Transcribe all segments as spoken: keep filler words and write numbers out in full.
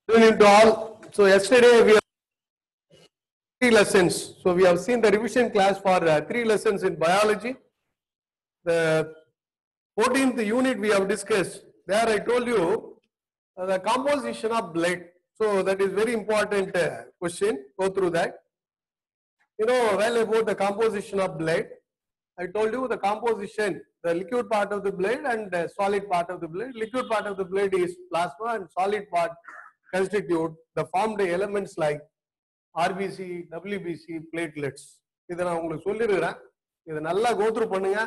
To all. So yesterday we have three lessons. So we have seen the revision class for uh, three lessons in biology. The fourteenth unit we have discussed. There I told you uh, the composition of blood. So that is very important uh, question. Go through that. You know well about the composition of blood. I told you the composition, the liquid part of the blood and the solid part of the blood. Liquid part of the blood is plasma and solid part constitute the formed elements like R B C, W B C, platelets. இதை நான் உங்களுக்கு சொல்லிருக்கிறேன். இதை நல்லா go through பண்ணுங்க.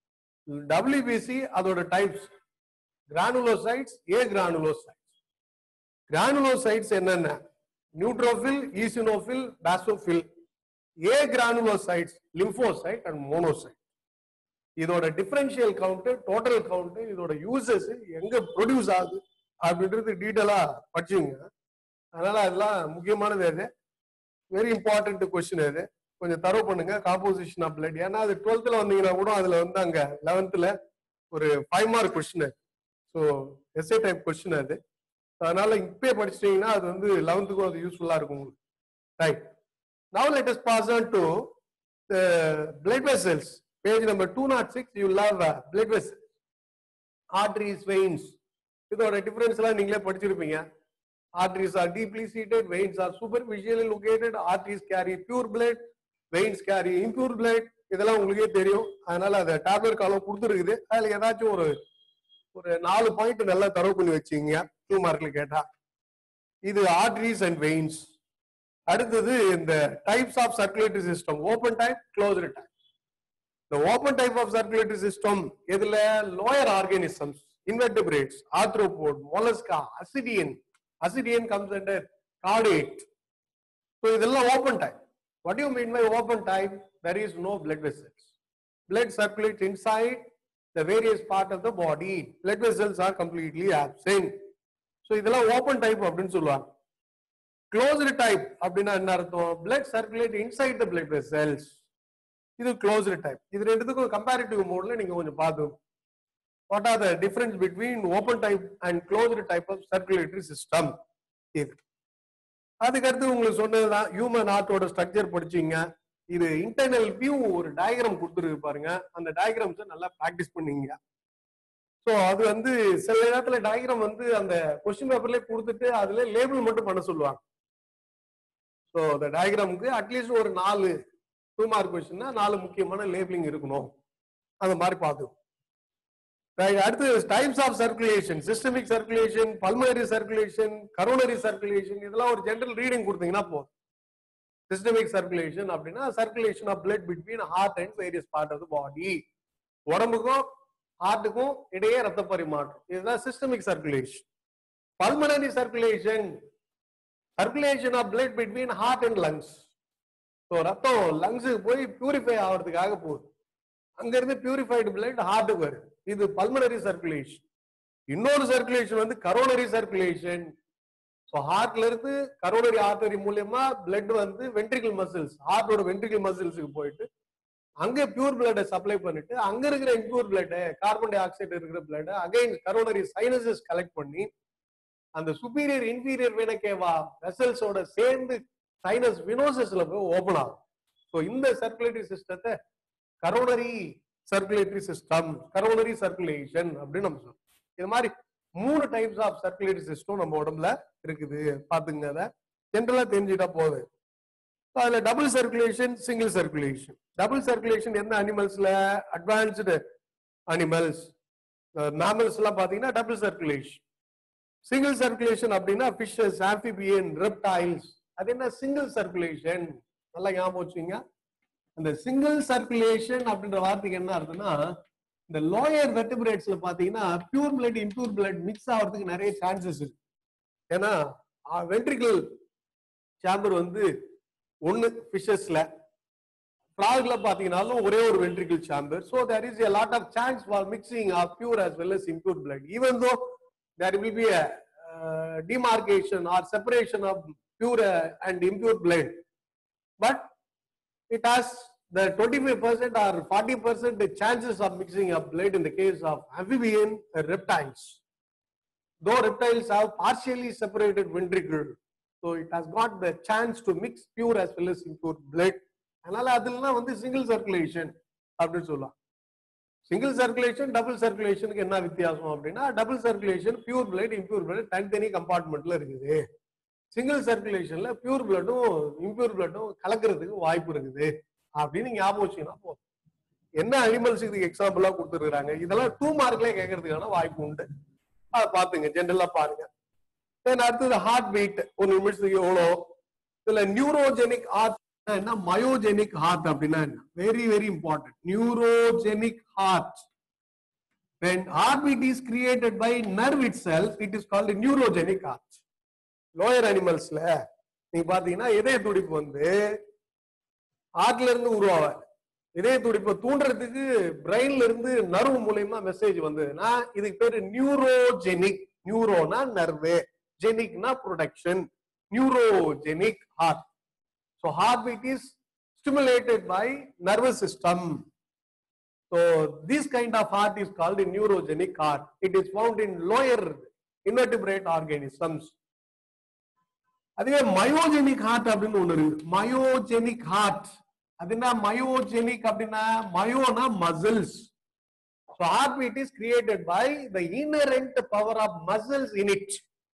W B C அதோட types. Granulocytes, agranulocytes. Granulocytes என்னென்ன? Neutrophil, eosinophil, basophil. Agranulocytes, lymphocyte and monocyte. இதோட differential count, total count, இதோட uses எங்க produce ஆகுது அப்படின்றது டீடைலா படிச்சீங்க. அதனால அதெல்லாம் முக்கியமானது அது. வெரி இம்பார்ட்டன்ட் கொஸ்டின் அது. கொஞ்சம் தரவு பண்ணுங்க காம்போசிஷன் ஆஃப் பிளட். ஏன்னா அது டுவெல்த்ல வந்தீங்கன்னா கூட அதுல வந்து அங்க லெவன்த்ல ஒரு five mark question. So SA type question அது. அதனால இப்பயே படிச்சிட்டீங்கன்னா அது வந்து லெவன்த்துக்கும் அது யூஸ்ஃபுல்லா இருக்கும் உங்களுக்கு. Right. Now let us pass on to the blood vessels. Page number two oh six, you will have uh, blood vessels. Arteries, veins. இதோட டிஃபரன்ஸ் எல்லாம் நீங்களே படிச்சிருப்பீங்க. Arteries are deeply seated, veins are superficially located. Arteries carry pure blood, veins carry impure blood. இதெல்லாம் உங்களுக்கே தெரியும். அதனால அத tablet காலம் கொடுத்துருக்குது. அதுல ஏதாச்சும் ஒரு ஒரு நாலு பாயிண்ட் நல்லா தரவு பண்ணி வச்சுங்க. டூ மார்க்ல கேட்டா இது ஆர்டரிஸ் அண்ட் வெயின்ஸ். அடுத்தது இந்த types of circulatory system, open type, closed type. The open type of circulatory system எதுல lower organisms, invertebrates, arthropod, mollusca, ascidian. Ascidian comes under chordate. So இதெல்லாம் open type. What do you mean by open type? There is no blood vessels. Blood circulates inside the various part of the body. Blood vessels are completely absent. So இதெல்லாம் open type அப்படின்னு சொல்லுவாங்க. Closed type அப்படின்னா என்ன அர்த்தம்? Blood circulates inside the blood vessels. இது closed type. இது ரெண்டுத்துக்கும் comparative மோட்ல நீங்க கொஞ்சம் பாத்துங்க. What are the difference between open type and closed type of circulatory system? இது அதுக்கு அடுத்து உங்களுக்கு சொன்னதுதான் ஹியூமன் ஹார்ட்டோட ஸ்ட்ரக்சர் படிச்சீங்க. இது இன்டர்னல் வியூ ஒரு டயக்ராம் கொடுத்துருக்கு பாருங்க. அந்த டயக்ராம்ஸ் நல்லா பிராக்டிஸ் பண்ணீங்க. ஸோ அது வந்து சில நேரத்துல டயக்ராம் வந்து அந்த கொஸ்டின் பேப்பர்லயே கொடுத்துட்டு அதுல லேபிள் மட்டும் பண்ண சொல்லுவாங்க. ஸோ அந்த டயக்ராமுக்கு அட்லீஸ்ட் ஒரு நாலு டூ மார்க் கொஸ்டின்னா நாலு முக்கியமான லேபிளிங் இருக்கணும். அந்த மாதிரி பார்த்துக்கணும். அடுத்து types of circulation, systemic circulation, pulmonary circulation, coronary circulation. இதெல்லாம் ஒரு ஜெனரல் ரீடிங் கொடுத்தீங்கன்னா போதும். சிஸ்டமிக் சர்க்குலேஷன் அப்படின்னா circulation of blood between heart and various part of the body. உடம்புக்கும் ஹார்ட்டுக்கும் இடையே ரத்த பரிமாற்றம், இதுதான் systemic circulation. Pulmonary circulation, circulation of blood between heart and lungs. So ரத்தம் லங்ஸுக்கு போய் பியூரிஃபை ஆகிறதுக்காக போகுது. அங்க இருந்து பியூரிஃபைடு பிளட் ஹார்ட்டுக்கு வருது. இது பல்மனரி சர்க்குலேஷன். இன்னொரு சர்க்குலேஷன் வந்து கரோனரி சர்க்குலேஷன். ஸோ ஹார்ட்ல இருந்து கரோனரி ஆர்டரி மூலியமா பிளட் வந்து வென்ட்ரிகல் மசில்ஸ், ஹார்ட்டோட வென்ட்ரிகல் மசில்ஸுக்கு போயிட்டு அங்க பியூர் பிளட்டை சப்ளை பண்ணிட்டு அங்க இருக்கிற impure blood, carbon dioxide இருக்கிற blood again coronary sinuses collect பண்ணி அந்த சுப்பீரியர் இன்ஃபீரியர் வேனகேவா வெசல்ஸோட சேர்ந்து சைனஸ் வினோசஸ்ல போய் ஓபன் ஆகும். ஸோ இந்த சர்க்குலேட்டரி சிஸ்டத்தை coronary circulatory system, coronary circulation அப்படின்னு நம்ம சொல்றோம். இது மாதிரி மூணு டைப்ஸ் ஆஃப் சர்க்குலேட்டரி சிஸ்டம் நம்ம உடம்புல இருக்குது. பாத்துங்க, அதை ஜென்ரலா தெரிஞ்சுட்டா போகுது. அதுல double circulation, single circulation. Double circulation எந்த அனிமல்ஸ்ல? அட்வான்ஸ்டு அனிமல்ஸ், மேமல்ஸ் எல்லாம் பாத்தீங்கன்னா டபுள் சர்க்குலேஷன். சிங்கிள் சர்க்குலேஷன் அப்படின்னா ஃபிஷஸ், ஆம்பிபியன், ரெப்டைல்ஸ். அது என்ன சிங்கிள் சர்க்குலேஷன்? நல்லா ஞாபகம் வச்சுங்க. அந்த சிங்கிள் சர்க்குலேஷன் அப்படின்ற வார்த்தைக்கு என்ன அர்த்தம்னா, இந்த லோயர் வெர்டிபிரேட்ஸ்ல பாத்தீங்கன்னா pure blood impure blood mix ஆகிறதுக்கு நிறைய சான்சஸ் இருக்கு. ஏன்னா வென்ட்ரிகல் சேம்பர் வந்து ஒன்னு ஃபிஷஸ்ல, ஃப்ராக்ல பாத்தீங்கன்னாலும் ஒரே ஒரு ventricle chamber. So there is a lot of chance for mixing of pure as well as impure blood, even though there will be a uh, demarcation or separation of pure and impure blood, but it has the twenty-five percent or forty percent chances of mixing of blood in the case of amphibian reptiles. though reptiles have partially separated ventricle, so it has got the chance to mix pure as well as impure blood. அதனால அதெல்லாம் வந்து single circulation அப்படின்னு சொல்லலாம். Single circulation double சர்க்குலேஷனுக்கு என்ன வித்தியாசம் அப்படின்னா, double circulation pure blood impure blood தனித்தனி கம்பார்ட்மெண்ட்ல இருக்குது. சிங்கிள் சர்க்குலேஷன்ல பியூர் பிளட்டும் இம்பியூர் பிளட்டும் கலக்கிறதுக்கு வாய்ப்பு இருக்குது அப்படின்னு ஞாபகம் வச்சுன்னா போதும். என்ன அனிமல்ஸ் இதுக்கு எக்ஸாம்பிளா கொடுத்துருக்காங்க, இதெல்லாம் டூ மார்க்லயே கேட்கறதுக்கான வாய்ப்பு உண்டு. அதை பாத்துங்க, ஜென்ரலா பாருங்க. அடுத்தது ஹார்ட் பீட் ஒரு நிமிஷத்துக்கு எவ்வளோ. இதுல நியூரோஜெனிக் ஹார்ட் என்ன, மயோஜெனிக் ஹார்ட் அப்படின்னா என்ன, very very important. Neurogenic heart, when heartbeat is created by nerve itself, it is called neurogenic heart. Lower அனிமல்ஸ்ல நீங்க பாத்தீங்கன்னா இதய துடிப்பு வந்து ஹார்ட்ல இருந்து உருவாவாது. இதய துடிப்பை தூண்டுறதுக்கு பிரெயின்ல இருந்து நர்வு மூலமா மெசேஜ் வந்ததுன்னா இதுக்கு பேரு நியூரோஜெனிக். நியூரோனா நர்வு, ஜெனிக்னா production. Neurogenic heart. So heartbeat is stimulated by nervous system. So this kind of heart is called a neurogenic heart. It is found in lower invertebrate organisms. அதுவே myogenic heart அப்படின்னு ஒண்ணு இருக்கு. Myogenic heart அதுனா myogenic அப்படின்னா மயோனா muscles. So heartbeat is created by the inherent power of muscles in it.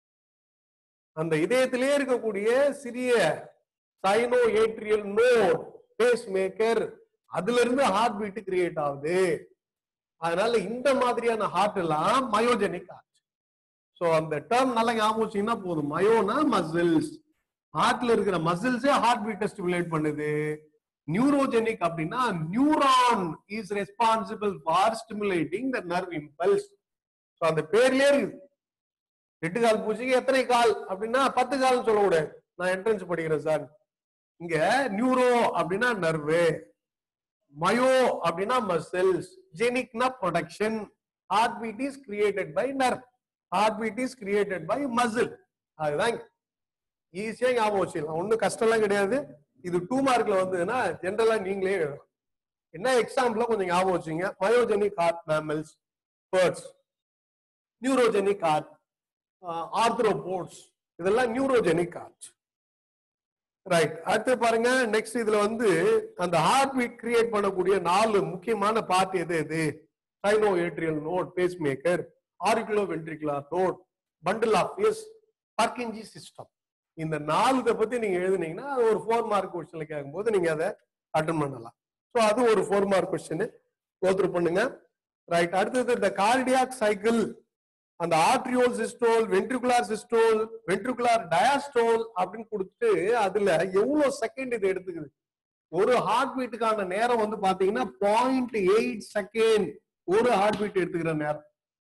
அந்த இதயத்திலே இருக்கக்கூடிய சிறிய sino atrial node pacemaker, அதுல இருந்து ஹார்ட் பீட் கிரியேட் ஆகுது. அதனால இந்த மாதிரியான ஹார்ட் எல்லாம் மயோஜெனிக் ஹார்ட். சோ அந்த டேர்ம் நல்லா ஞாபகம் வச்சீங்கன்னா போதும். மயோனா மசில்ஸ், ஹார்ட்ல இருக்கிற மசில்ஸே ஹார்ட் பீட்டை ஸ்டிமுலேட் பண்ணுது. நியூரோஜெனிக் அப்படின்னா neuron is responsible for stimulating the nerve impulse. So அந்த பேர்லயே இருக்குது. எட்டு கால் பூச்சிக்கு எத்தனை கால் அப்படின்னா பத்து கால் சொல்லக்கூடாது. நான் என்ட்ரன்ஸ் படிக்கிறேன் சார். இங்க நியூரோ அப்படின்னா நர்வு, மயோ அப்படின்னா மசில்ஸ், ஜெனிக்னா production. Heart beat is created by nerve, heart beat is created by muscle. அதுதான் ஈஸியா ஞாபகம் வச்சுக்கலாம், ஒன்னும் கஷ்டம்லாம் கிடையாது. இது டூ மார்க்ல வந்ததுன்னா ஜென்ரலா நீங்களே எழுதலாம். என்ன எக்ஸாம்பிள கொஞ்சம் ஞாபகம் வச்சுங்க. Myogenic heart mammals, birds. Neurogenic heart arthropods, இதெல்லாம் நியூரோஜெனிக் ஹார்ட். ரைட். அடுத்து பாருங்க, நெக்ஸ்ட் இதுல வந்து அந்த ஹார்ட் பீட் கிரியேட் பண்ணக்கூடிய நாலு முக்கியமான பார்ட் எது எது? Cyano atrial node, pacemaker, auriculoventricular node, bundle of His, Purkinje system. இந்த நாலு பத்தி நீங்க எழுதுனீங்கன்னா ஒரு ஃபோர் மார்க் கொஸ்டின்ல கேட்கும்போது நீங்க அதை அட்டன் பண்ணலாம். ஸோ அது ஒரு ஃபோர் மார்க் கொஸ்டின் கோத்ரூ பண்ணுங்க. ரைட். அடுத்தது இந்த கார்டியாக் சைக்கிள், அந்த atrial systole, ventricular systole, ventricular diastole அப்படின்னு கொடுத்துட்டு அதுல எவ்வளவு செகண்ட் இது எடுத்துக்குது. ஒரு ஹார்ட் பீட்டுக்கான நேரம் வந்து பாத்தீங்கன்னா பாயிண்ட் எயிட் செகண்ட் ஒரு ஹார்ட் பீட் எடுத்துக்கிற நேரம்.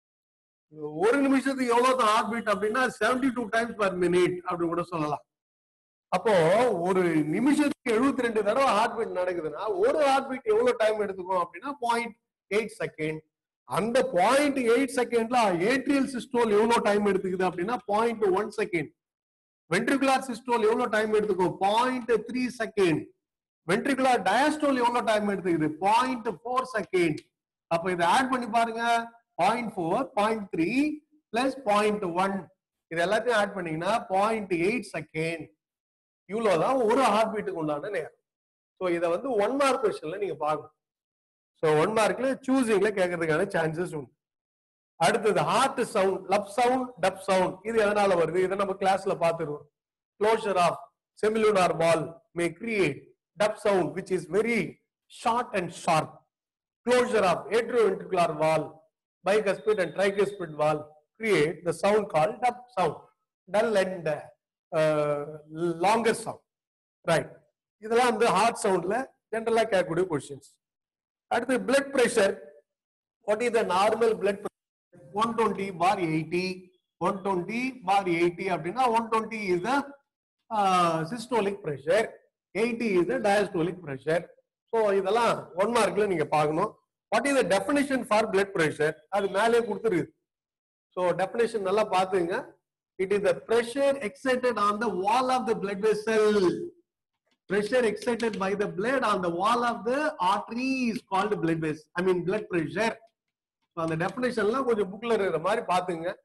ஒரு நிமிஷத்துக்கு எவ்வளவு ஹார்ட் பீட் அப்படின்னா seventy two times per minute அப்படின்னு கூட சொல்லலாம். அப்போ ஒரு நிமிஷத்துக்கு எழுபத்தி ரெண்டு தடவை ஹார்ட் பீட் நடக்குதுன்னா ஒரு ஹார்ட் பீட் எவ்வளவு டைம் எடுத்துக்கும் அப்படின்னா பாயிண்ட் எயிட் செகண்ட். அந்த பாயிண்ட் எயிட் செகண்ட்ல ஏட்ரியல் சிஸ்டோல் எவ்வளவு டைம் எடுத்துக்குது அப்படின்னா point one second. Ventricular systole எவ்வளவு டைம் எடுத்துக்கும்? Point three second. Ventricular diastole எவ்வளவு டைம் எடுத்துக்குது? Point four second. அப்ப இதை ஆட் பண்ணி பாருங்க. Point four, point three plus point one, இது எல்லாத்தையும் ஆட் பண்ணீங்கன்னா பாயிண்ட் எயிட் செகண்ட். இவ்வளவுதான் ஒரு ஹார்ட் பீட்டுக்கு உண்டான நேரம். ஸோ இதை வந்து ஒன் மார்க் கொஸ்டின்ல நீங்க பாக்கணும். ஸோ ஒன் மார்க்ல சூசிங்ல கேட்கறதுக்கான சான்சஸ் உண்டு. அடுத்தது heart sound, lub sound, dub sound. இது எதனால வருது? இதை நம்ம கிளாஸ்ல பார்த்துருவோம். Closure of semilunar valve may create dub sound which is very short and sharp. Closure of atrioventricular wall, bicuspid and tricuspid wall create the sound called dub sound, dull and uh, longer sound. Right. இதெல்லாம் வந்து heart சவுண்ட்ல ஜெனரலா கேட்கக்கூடிய questions. அடுத்து blood pressure. What is the normal blood pressure? one twenty bar eighty. one twenty bar eighty அப்படின்னா one twenty is the uh, systolic pressure, eighty is the diastolic pressure. So இதெல்லாம் one மார்க்ல நீங்க பார்க்கணும். What is the definition for blood pressure? அது மேலே கொடுத்துருக்கு. So definition நல்லா பாத்துங்க. It is the pressure exerted on the wall of the blood vessel. Pressure exerted by the blood on the wall of the artery is called blood vessel. I mean blood pressure. So அந்த definitionலாம் கொஞ்சம் புக்ல இருக்கிற மாதிரி பாத்துங்க.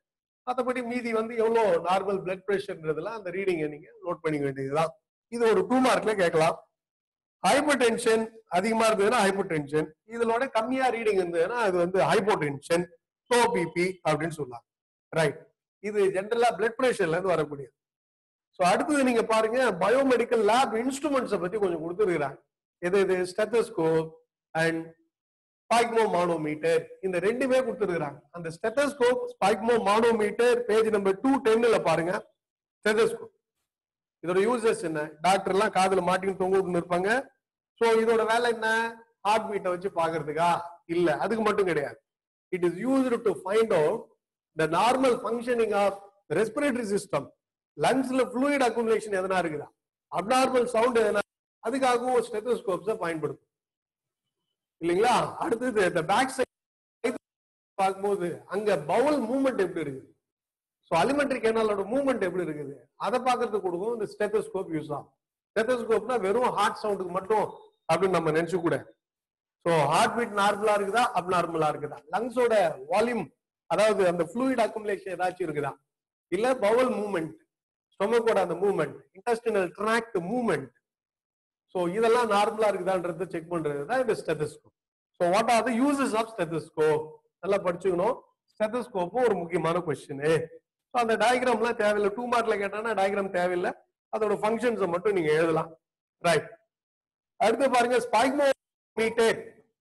மற்றபடி மீதி வந்து எவ்வளவு நார்மல் பிளட் பிரஷர்ன்றதுலாம் அந்த ரீடிங்கை நீங்க நோட் பண்ணிக்க வேண்டியதுதான். இது ஒரு டூ மார்க்ல கேட்கலாம். ஹைப்பர் டென்ஷன் அதிகமா இருந்ததுன்னா ஹைப்பர் டென்ஷன், இதோட கம்மியா ரீடிங் இருந்ததுன்னா அது வந்து ஹைப்போ டென்ஷன், லோ பிபி அப்படின்னு சொல்லலாம். ரைட், இது ஜென்ரலா பிளட் பிரஷர்ல இருந்து வரக்கூடியது. ஸோ அடுத்தது நீங்க பாருங்க, பயோமெடிக்கல் லேப் இன்ஸ்ட்ருமெண்ட்ஸை பத்தி கொஞ்சம் கொடுத்துருக்காங்க. எது இது ஸ்டெத்தோஸ்கோப் அண்ட் ஸ்பைக்மோ மானோமீட்டர், இந்த ரெண்டுமே கொடுத்துருக்காங்க. அந்த stethoscope sphygmomanometer page number two டென்ல பாருங்க. ஸ்டெத்தோஸ்கோப் இதோட யூசஸ் என்ன? டாக்டர் எல்லாம் காதுல மாட்டின்னு தொங்க இருப்பாங்க. சோ இதோட வேலை என்ன? ஹார்ட் பீட்டை வச்சு பாக்குறதுக்கா? இல்ல, அதுக்கு மட்டும் கிடையாது. It is used to find out the normal functioning of respiratory system. லங்ஸ்ல ஃப்ளூயிட் அக்குமுலேஷன் எதனா இருக்குதா, அப்நார்மல் சவுண்ட் எதனா, அதுக்காகவும் ஸ்டெத்தோஸ்கோப்ஸை பயன்படுத்தும் இல்லைங்களா? அடுத்தது இந்த பேக் சைடு பார்க்கும்போது அங்க பவுல் மூவ்மெண்ட் எப்படி இருக்குது, ஸோ அலிமெண்ட்ரி கேனாலோட மூவ்மெண்ட் எப்படி இருக்குது, அதை பார்க்கறதுக்கு கொடுக்கும் இந்த ஸ்டெத்தோஸ்கோப் யூஸ் ஆகும். ஸ்டெத்தோஸ்கோப்னா வெறும் ஹார்ட் சவுண்டுக்கு மட்டும் அப்படின்னு நம்ம நினைச்சு கூட. ஸோ ஹார்ட் பீட் நார்மலா இருக்குதா, அப்நார்மலா இருக்குதா, லங்ஸோட வால்யூம் அதாவது அந்த ஃப்ளூயிட் அக்குமுலேஷன் ஏதாச்சும் இருக்குதா, இல்ல பவுல் மூவ்மெண்ட், ஸ்டொமக்கோட அந்த movement, intestinal tract movement, so இதெல்லாம் நார்மலா இருக்குதான்றத செக் பண்றது தான் இந்த stethoscope. So what are the uses of stethoscope நல்லா படிச்சுக்கணும். ஸ்டெத்தோஸ்கோப்பும் ஒரு முக்கியமான கொஸ்டின். ஸோ அந்த டயக்ராம்லாம் தேவையில்லை, டூ மார்க்ல கேட்டானா டயக்ராம் தேவையில்லை, அதோட ஃபங்க்ஷன்ஸை மட்டும் நீங்க எழுதலாம். ரைட், அடுத்து பாருங்க sphygmometer.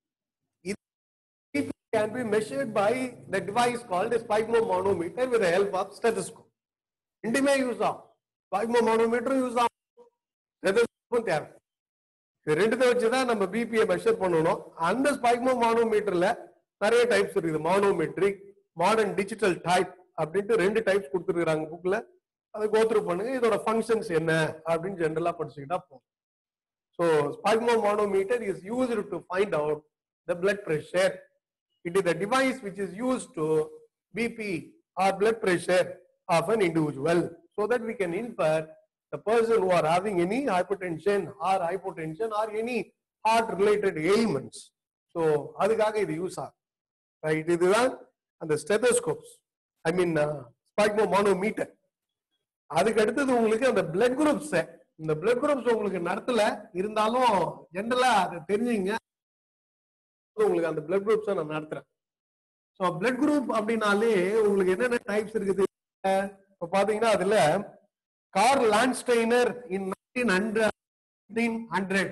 It can be measured by the device called a spigmomanometer with the help of stethoscope. ரெண்டுமே யூஸ் ஆகும், ஸ்பைக்மோமனோமீட்டரும் யூஸ் ஆகும், ஸ்டெத்தோஸ்கோப்பும் தேவை. இது ரெண்டுத்தை வச்சுதான் நம்ம பிபியை மெஷர் பண்ணணும். அந்த ஸ்பைக்மோமனோமீட்டர்ல நிறைய டைப்ஸ் இருக்குது, மானோமெட்ரிக், மாடர்ன் டிஜிட்டல் டைப் அப்படின்ட்டு ரெண்டு டைப்ஸ் கொடுத்துருக்காங்க புக்ல. அதை கோத்ரூ பண்ணுங்க. இதோட ஃபங்க்ஷன்ஸ் என்ன அப்படின்னு ஜெனரலா படிச்சுக்கிட்டா போதும். So sphygmomanometer is used to find out the blood pressure. It is the device which is used to B P or blood pressure of an individual, so that we can infer the person who are having any hypertension or hypotension or any heart related ailments. So அதுக்காக இது use ஆகும். Right, இதுதான் அந்த ஸ்டெத்தோஸ்கோப்ஸ், ஐ மீன் sphygmomanometer. அதுக்கு அடுத்தது உங்களுக்கு அந்த blood groups. இந்த பிளட் குரூப்ஸ் உங்களுக்கு நடத்தல இருந்தாலும் ஜெனரலா அதை தெரிஞ்சுங்க. உங்களுக்கு அந்த பிளட் குரூப்ஸ் நான் நடத்துறேன். ஸோ பிளட் குரூப் அப்படின்னாலே உங்களுக்கு என்னென்ன டைப்ஸ் இருக்குது இப்போ பாத்தீங்கன்னா, அதுல Karl Landsteiner in nineteen hundred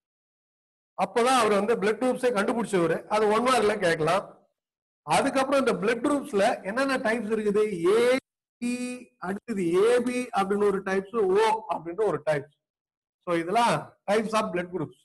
அப்பதான் அவர் வந்து பிளட் குரூப்ஸை கண்டுபிடிச்சவர். அது ஒன் மார்க்ல கேட்கலாம். அதுக்கப்புறம் இந்த பிளட் குரூப்ஸ்ல என்னென்ன டைப்ஸ் இருக்குது, ஏ பி, அடுத்தது ஏபி அப்படின்னு ஒரு டைப்ஸ், ஓ அப்படின்ற ஒரு டைப்ஸ். ஸோ இதெல்லாம் டைப்ஸ் ஆஃப் பிளட் குரூப்ஸ்.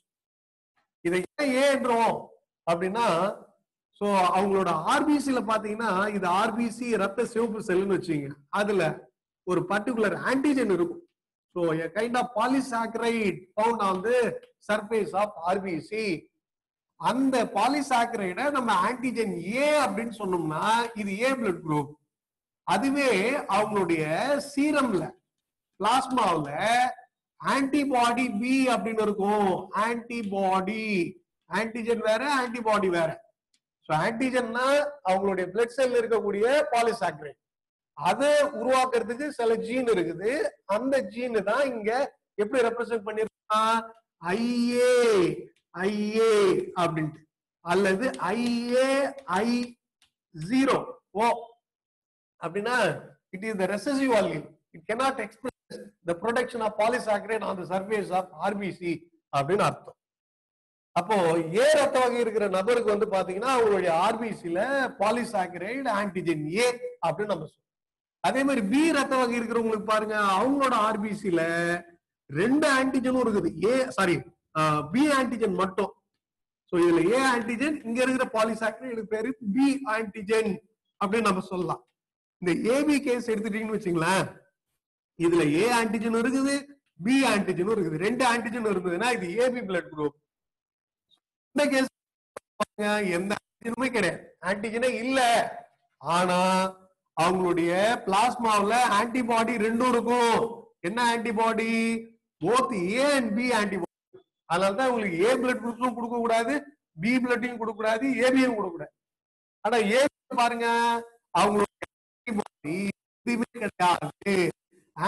இதை ஏன் ஏன்றோம் அப்படின்னா, சோ அவங்களோட ஆர்பிசில பாத்தீங்கன்னா, இது ஆர்பிசி ரத்த சிவப்பு செல்னு வச்சுங்க, அதுல ஒரு பர்டிகுலர் ஆன்டிஜன் இருக்கும். So a kind of polysaccharide found on the surface of R B C. அந்த பாலிசாக்கரைடை நம்ம ஆன்டிஜன் ஏ அப்படின்னு சொன்னோம்னா இது ஏ பிளட் குரூப். அதுவே அவங்களுடைய சீரம்ல பிளாஸ்மாவில் ஆன்டிபாடி பி அப்படின்னு இருக்கும். ஆன்டிபாடி, ஆன்டிஜன் வேற ஆன்டிபாடி வேற. சோ ஆன்டிஜன்னா அவங்களுடைய பிளட் செல்ல இருக்கக்கூடிய பாலிசாக்கரைட், அதை உருவாக்குறதுக்கு சில ஜீன் இருக்குது. அந்த ஜீன் தான் இங்க எப்படி ரெப்ரசென்ட் பண்ணிருக்கான், ஐஏ ஐஏ அப்படின்ட்டு, அல்லது ஐஏ ஐ ஜீரோ ஓ அப்படின்னா it is the recessive allele. It cannot express the production of polysaccharide on the surface of R B C அப்படின்னு அர்த்தம். அப்போ ஏ ரத்த வகை இருக்கிற நபருக்கு வந்து பாத்தீங்கன்னா அவங்களுடைய ஆர்பிசில பாலிசாக்கரைடு ஆன்டிஜன் ஏ அப்படின்னு நம்ம சொல்றோம். அதே மாதிரி பி ரத்த வகை இருக்கிறவங்களுக்கு பாருங்க, அவங்களோட ஆர்பிசில ரெண்டு ஆன்டிஜனும் இருக்குது. ஏ சாரி பி ஆன்டிஜன் மட்டும். சோ இதுல ஏ ஆன்டிஜன், இங்க இருக்கிற பாலிசாக்கரைடு பேரு பி ஆன்டிஜன் அப்படின்னு நம்ம சொல்லலாம். இந்த ஏபி கேஸ் எடுத்துட்டீங்கன்னு வச்சுங்களேன், இதுல ஏ ஆன்டிஜன் இருக்குது, பி ஆன்டிஜனும் இருக்குது. ரெண்டு ஆன்டிஜன் இருந்ததுன்னா இது ஏபி பிளட் குரூப். இந்த கேஸ் எந்த ஆன்டிஜனுமே கிடையாது, ஆன்டிஜனே இல்ல. ஆனா அவங்களுடைய பிளாஸ்மாவுல ஆன்டிபாடி ரெண்டும் இருக்கும். என்ன antibody, both A and B antibody. அதனாலதான் உங்களுக்கு ஏ பிளட் குரூப்ஸும் கொடுக்க கூடாது, பி பிளட்டையும் கொடுக்க கூடாது, ஏபியும் கொடுக்க கூடாது. ஆனா ஏ பாருங்க, அவங்களுடைய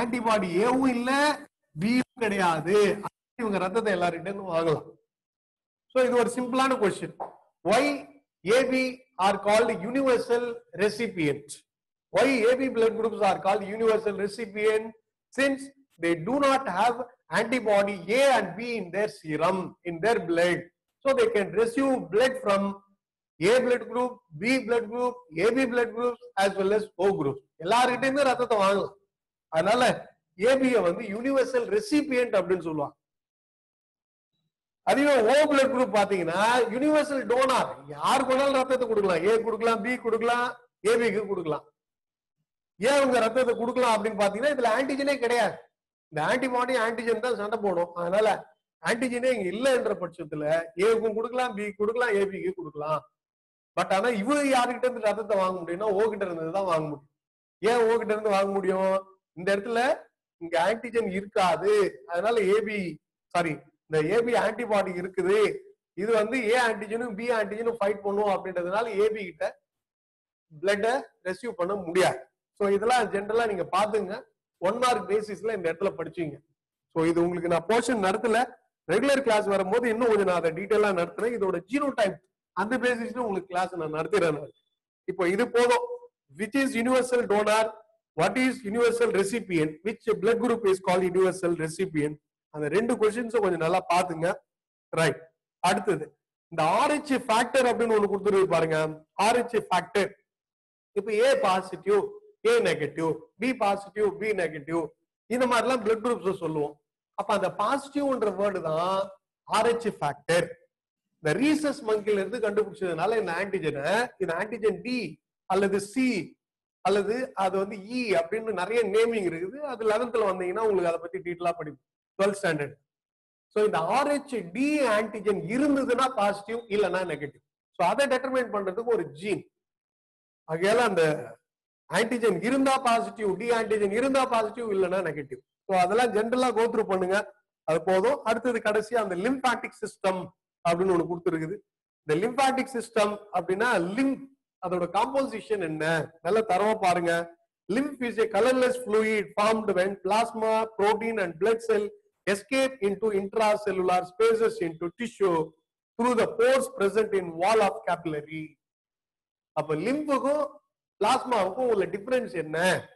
ஆன்டிபாடி ஏவும் இல்ல பியும் கிடையாது, இவங்க ரத்தத்தை எல்லார்கிட்ட வாங்கலாம். சோ இது ஒரு சிம்பிளான question. why A B are called universal recipient? Why A B blood groups are called universal recipient? Since they do not have antibody A and B in their serum, in their blood, so they can receive blood from A blood group, B blood group, A B blood groups as well as O group. எல்லார்கிட்ட இருந்து ரத்தத்தை வாங்கலாம். அதனால A B வந்து universal recipient அப்படின்னு சொல்லுவாங்க. அதுவே O blood group பாத்தீங்கன்னா யூனிவர்சல் டோனார், யார் கொண்டாலும் ரத்தத்தை கொடுக்கலாம், ஏ கொடுக்கலாம், பி கொடுக்கலாம், ஏபிக்கு கொடுக்கலாம். ஏன் அவங்க ரத்தத்தை கொடுக்கலாம் அப்படின்னு பாத்தீங்கன்னா இதுல ஆன்டிஜனே கிடையாது. இந்த ஆன்டிபாடி ஆன்டிஜன் தான் சண்டை போடும். அதனால ஆன்டிஜனே இங்க இல்ல என்ற பட்சத்துல ஏவுக்கும் கொடுக்கலாம், பி கொடுக்கலாம், ஏபிக்கு கொடுக்கலாம். பட் ஆனா இவரு யாருக்கிட்ட இருந்து ரத்தத்தை வாங்க முடியும்னா ஓ கிட்ட இருந்து தான் வாங்க முடியும். ஏன் ஓ கிட்ட இருந்து வாங்க முடியும்? இந்த இடத்துல இங்க ஆன்டிஜன் இருக்காது, அதனால ஏபி சாரி இந்த ஏபி ஆன்டிபாடி இருக்குது, இது வந்து ஏ ஆன்டிஜனும் பி ஆன்டிஜனும் ஃபைட் பண்ணும் அப்படின்றதுனால ஏபி கிட்ட பிளட்ட ரெசீவ் பண்ண முடியாது. சோ இதெல்லாம் ஜெனரலா நீங்க பாத்துங்க, ஒன் மார்க் பேசிஸ்ல இந்த இடத்துல படிச்சீங்க. சோ இது உங்களுக்கு நான் போர்ஷன் நடத்தல, ரெகுலர் கிளாஸ் வரும்போது இன்னும் கொஞ்சம் நான் அதை டீடைலா நடத்துறேன். இதோட ஜீனோடைப் அந்த பேசிஸ்ல உங்களுக்கு கிளாஸ் நான் நடத்துறேன். இப்போ இது போதும். which is universal donor, what is universal recipient, which blood group is called universal recipient, அந்த ரெண்டு क्वेश्चंस கொஞ்சம் நல்லா பாத்துங்க. ரைட், அடுத்தது இந்த ஆர் எச் ஃபேக்டர் அப்படின்னு ஒண்ணு கொடுத்துருக்கு பாருங்க. ஆர் எச் ஃபேக்டர் இப்போ A positive, A negative, B positive, B negative, இந்த மாதிரி எல்லாம் பிளட் குரூப்ஸ் சொல்லுவோம். அப்ப அந்த பாசிட்டிவ்ன்ற வேர்டு தான் ஆர் எச் ஃபேக்டர். இந்த ரீசஸ் மங்கில இருந்து கண்டுபிடிச்சதுனால இந்த ஆன்டிஜனை இந்த ஆன்டிஜன் டி அல்லது சி அல்லது அது வந்து இ அப்படின்னு நிறைய நேமிங் இருக்குது. அது லெவன்த்ல வந்தீங்கன்னா உங்களுக்கு அதை பத்தி டீட்டெயிலா படிப்போம், டுவெல்த் ஸ்டாண்டர்ட். சோ இந்த ஆர் எச் டி ஆன்டிஜன் இருந்ததுன்னா பாசிட்டிவ், இல்லைன்னா நெகட்டிவ். சோ அதை டெட்டர்மைன் பண்றதுக்கு ஒரு ஜீன். ஆகையால அந்த ஆன்டிஜன் இருந்தா பாசிட்டிவ், டி ஆன்டிஜன் இருந்தா பாசிட்டிவ், இல்லைன்னா நெகட்டிவ். சோ அதெல்லாம் ஜென்ரலா கோத்ரூ பண்ணுங்க, அது போதும். அடுத்தது கடைசியா அந்த லிம்பாட்டிக் சிஸ்டம் அப்படின்னு ஒண்ணு கொடுத்துருக்குது. இந்த லிம்பாட்டிக் சிஸ்டம் அப்படின்னா லிம்ப் அதோட காம்போசிஷன் என்ன நல்ல தரவா பாருங்க. Lymph is a colorless fluid formed when plasma, protein and blood cell escape into intracellular spaces into tissue through the pores present in wall of capillary. அப்ப லிம்புக்கும் பிளாஸ்மாவுக்கும் உள்ள டிஃபரன்ஸ் என்ன?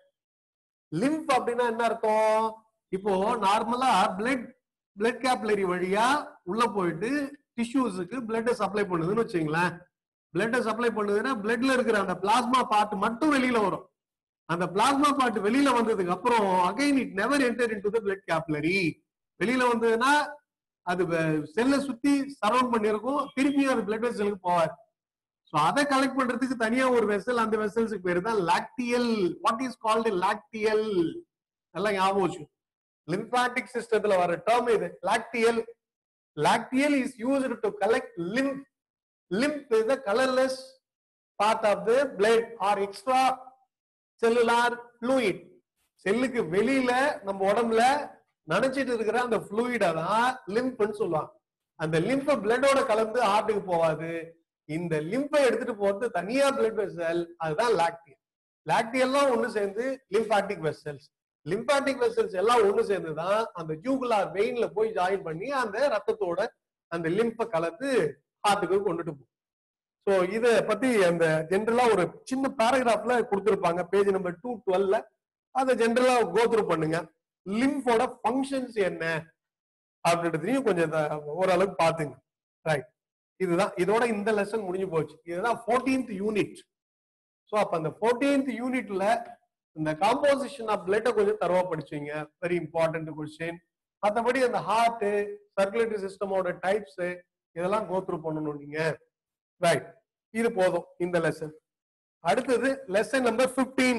Lymph அப்படின்னா என்ன அர்த்தம்? இப்போ நார்மலா பிளட் பிளட் கேப்லரி வழியா உள்ள போயிட்டு டிஷ்யூஸுக்கு பிளட் சப்ளை பண்ணுதுன்னு வச்சுங்களேன். பிளட் சப்ளை பண்ணுதுன்னா பிளட்ல இருக்கிற அந்த பிளாஸ்மா பார்ட் மட்டும் வெளியில வரும். அந்த பிளாஸ்மா பார்ட் வெளியில வந்ததுக்கு அப்புறம் again it never enter into the blood capillary. வெளியில வந்ததுன்னா அது செல்லை சுத்தி சரவுண்ட் பண்ணிருக்கும், திருப்பியும் அது பிளட் வெசலுக்கு போவாது. சோ அதை கலெக்ட் பண்றதுக்கு தனியா ஒரு வெசல், அந்த வெசல்ஸுக்கு பேரு தான் lacteal. What is called lacteal? எல்லாம் ஞாபகம் வச்சு. லிம்பாட்டிக் சிஸ்டத்துல வர டேர்ம் இது lacteal. Lacteal is used to collect lymph. Lymph is the colourless part of the blood or extracellular fluid. செல்லுக்கு வெளியில நம்ம உடம்புல நினைச்சிட்டு இருக்கிற அந்த ஃப்ளூயிட தான் லிம்ப்னு சொல்லுவாங்க. அந்த லிம்ப் பிளட்டோட கலந்து ஹார்ட்டுக்கு போவாது. இந்த லிம்பை எடுத்துட்டு போறது தனியா பிளட் வெசல், அதுதான் லாக்டியல். லாக்டியல்லாம் ஒண்ணு சேர்ந்து லிம்பாட்டிக் வெசல்ஸ். லிம்பாட்டிக் வெசல்ஸ் எல்லாம் ஒண்ணு சேர்ந்துதான் அந்த ஜூகுலார் வெயின்ல போய் ஜாயின் பண்ணி அந்த ரத்தத்தோட அந்த லிம்பை கலந்து ஹார்ட்டுக்கு கொண்டுட்டு போகும். சோ இத பத்தி அந்த ஜென்ரலா ஒரு சின்ன பேராகிராஃப்ல கொடுத்திருப்பாங்க, பேஜ் நம்பர் டூ டுவெல்ல. அதை ஜென்ரலா கோத்ரூ பண்ணுங்க. லிம்போட ஃபங்க்ஷன்ஸ் என்ன அப்படின்றதையும் கொஞ்சம் ஓரளவுக்கு பாத்துங்க. ரைட், இதுதான் இதோட இந்த லெசன் முடிஞ்சு போச்சு. இதுதான் ஃபோர்டீன்த் யூனிட். சோ அப்ப அந்த ஃபோர்டீன்த் யூனிட்ல இந்த காம்போசிஷன் ஆஃப் பிளட்ட கொஞ்சம் தரவா படிச்சீங்க, வெரி இம்பார்ட்டன்ட் கொஸ்டின். மற்றபடி அந்த ஹார்ட், சர்க்குலேட்டரி சிஸ்டமோட டைப்ஸ் இதெல்லாம் கோத்ரூ பண்ணணும் நீங்க. ரைட், இது போதும் இந்த லெசன். அடுத்தது லெசன் நம்பர் பிப்டீன்.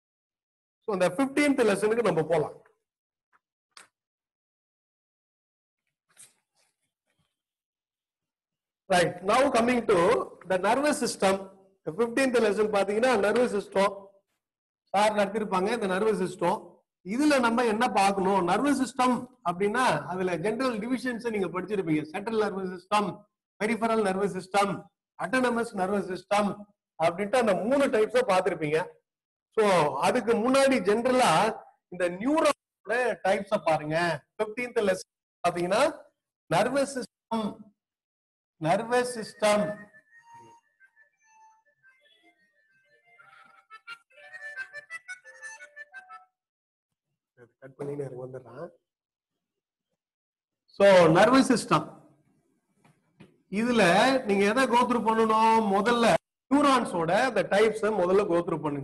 சோ அந்த பிப்டீன்த் லெசனுக்கு நம்ம போலாம். Right, now coming to the nervous system. The fifteenth lesson பாத்தீங்கன்னா nervous system சார் நடத்திருப்பாங்க. இந்த nervous system இதுல நம்ம என்ன பார்க்கணும்? nervous system அப்படின்னா அதுல ஜெனரல் டிவிஷன்ஸ் நீங்க படிச்சிருப்பீங்க. Central nervous system, peripheral nervous system, autonomous nervous system அப்படின்ட்டு அந்த மூணு டைப்ஸா பார்த்திருப்பீங்க. சோ அதுக்கு முன்னாடி ஜெனரலா இந்த நியூரானோட டைப்ஸ் பாருங்க. fifteenth லெசன் பாத்தீங்கன்னா nervous system nervous system cut பண்ணி நேரம் வந்துடுறேன். சோ நர்வஸ் சிஸ்டம் இதுல நீங்க எதை கோத்ரூ பண்ணணும்? முதல்ல நியூரான்ஸோட the types முதல்ல கோத்ரூ பண்ணுங்க.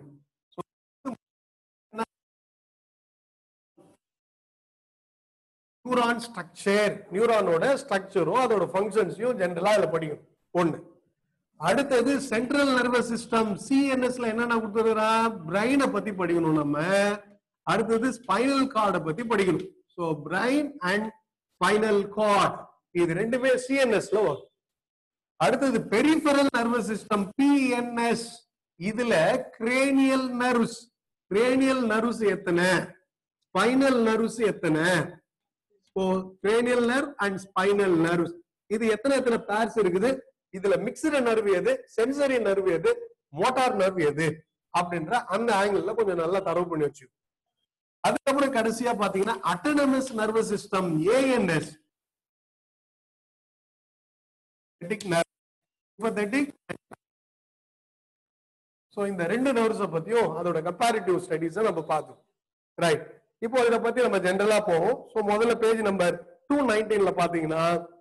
நியூரான் ஸ்ட்ரக்சர், நியூரானோட ஸ்ட்ரக்சரும் அதோட ஃபங்க்ஷன்ஸையும் ஜெனரலா இதுல படிக்கும் ஒண்ணு. அடுத்தது சென்ட்ரல் நர்வஸ் சிஸ்டம் சிஎன்எஸ்ல என்னென்ன கொடுத்துருக்கா? பிரைனை பத்தி படிக்கணும் நம்ம. அடுத்தது ஸ்பைனல் கார்டை பத்தி படிக்கணும். So brain and spinal cord இது ரெண்டுமே சிஎன்எஸ்ல வரும். அடுத்தது பெரிஃபரல் நர்வஸ் சிஸ்டம் பிஎன்எஸ் இதுல கிரேனியல் நர்வ்ஸ் கிரேனியல் நர்வ்ஸ் எத்தனை, ஸ்பைனல் நர்வ்ஸ் எத்தனை, cranial nerve and spinal nerves இது எத்தனை எத்தனை பேர்ஸ் இருக்குது, இதுல மிக்ஸ்டு நர்வ் எது, சென்சரி நர்வ் எது, மோட்டார் நர்வ் எது அப்படின்ற அந்த ஆங்கிள் கொஞ்சம் நல்லா தரவு பண்ணி வச்சு. அதுக்கப்புறம் கடைசியா பாத்தீங்கன்னா autonomous nervous system ANS so இந்த ரெண்டு நர்வ்ஸ் பத்தியும் அதோட கம்பேரிட்டிவ் ஸ்டடீஸ் நம்ம பார்த்தோம். ரைட், இப்போ இத பத்தி நம்ம ஜெனரலா போவோம். சோ முதல்ல பேஜ் நம்பர் டூ நைன்டீன்ல பாத்தீங்கன்னா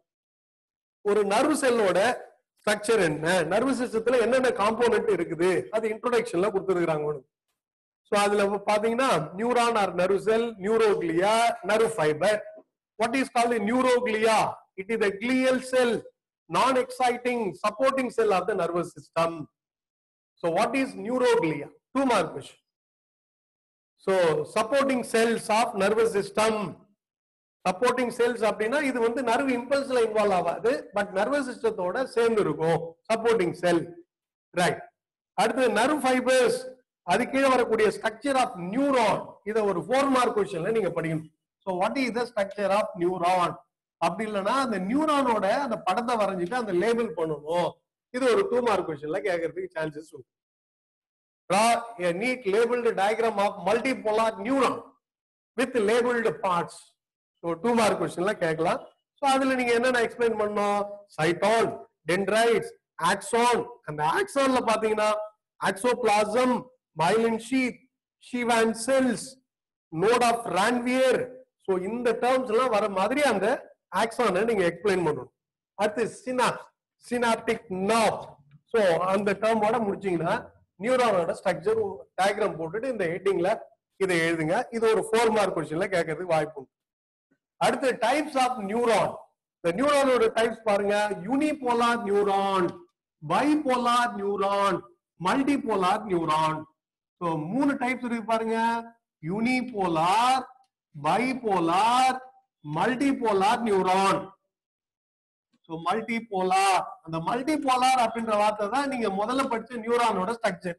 ஒரு நர்வ் செல்லோட ஸ்ட்ரக்சர் என்ன, நர்வ் சிஸ்டத்துல என்னென்ன காம்போனன்ட் இருக்குது அது இன்ட்ரோடக்ஷன்ல கொடுத்துருக்காங்க. சோ அதுல பாத்தீங்கன்னா neuron or nerve cell, neuroglia, nerve fibre. What is called neuroglia? It is a glial cell, non exciting supporting cell of the nervous system. So what is neuroglia? Two mark question. So supporting cells of nervous system. Supporting cells அப்படினா இது வந்து nerve இம்பல்ஸ்ல involve ஆகாது, but nervous சிஸ்டத்தோட சேர்ந்து இருக்கும் supporting cell. Right, அடுத்து nerve fibres அது கீழே வரக்கூடிய ஸ்ட்ரக்சர் ஆஃப் நியூரான். இத ஒரு ஃபோர் மார்க் क्वेश्चनல நீங்க படிக்கணும். So what is the structure of neuron? அப்படி இல்லனா அந்த நியூரானோட அந்த படத்தை வரைஞ்சிட்டு அந்த லேபிள் பண்ணனும். இது ஒரு டூ மார்க் क्वेश्चनல கேக்குறதுக்கு சான்சஸ் இருக்கு. Draw a neat labeled diagram of multipolar neuron with labeled parts. So two mark questionல கேட்கலாம். So அதுல நீங்க என்னென்ன எக்ஸ்பிளைன் பண்ணணும்? Cyton, dendrites, axon. அந்த ஆக்சான்ல பாத்தீங்கன்னா axoplasm, myelin sheath, Schwann cells, node of Ranvier. So இந்த டேர்ம்ஸ் எல்லாம் வர மாதிரி அந்த ஆக்சானை நீங்க எக்ஸ்பிளைன் பண்ணணும். அடுத்து சினாப்ஸ், சினாப்டிக் நர்வ். சோ அந்த டேர்மோட முடிச்சீங்கன்னா நியூரானோட ஸ்ட்ரக்சர் டயக்ராம் போட்டுட்டு இந்த ஹெட்டிங்ல இதை எழுதுங்க. இது ஒரு ஃபோர் மார்க் क्वेश्चनல கேட்கறதுக்கு வாய்ப்பு உண்டு. அடுத்து டைப்ஸ் ஆஃப் நியூரான். இந்த நியூரானோட டைப்ஸ் பாருங்க. Unipolar neuron, bipolar neuron, multipolar neuron. So மூணு டைப்ஸ் இருக்கு பாருங்க. Unipolar, bipolar, multipolar neuron. So multipolar, அந்த மல்டிபோலார் அப்படின்ற வார்த்தை தான் நீங்க முதல்ல படிச்ச நியூரானோட structure.